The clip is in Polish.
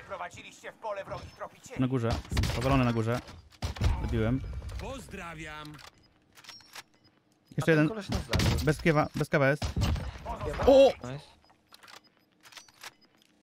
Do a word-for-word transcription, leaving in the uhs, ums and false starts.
Wprowadziliście w pole wrogich tropicieli. Na górze. Powalony na górze. Zabiłem. Pozdrawiam. Jeszcze jeden. Koleś nas zabił. Bez kiewa, bez kawa jest. Pozostał O! Nice.